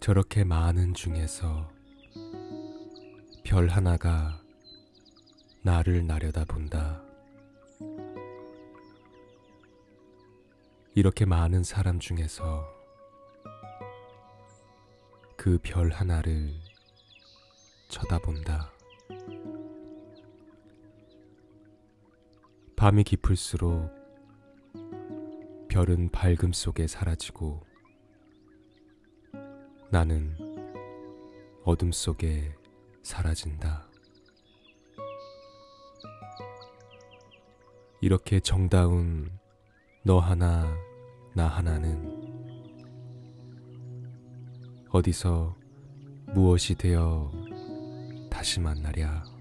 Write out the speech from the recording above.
저렇게 많은 중에서 별 하나가 나를 나려다본다. 이렇게 많은 사람 중에서 그 별 하나를 쳐다본다. 밤이 깊을수록 별은 밝음 속에 사라지고 나는 어둠 속에 사라진다. 이렇게 정다운 너 하나 나 하나는 어디서 무엇이 되어 다시 만나랴.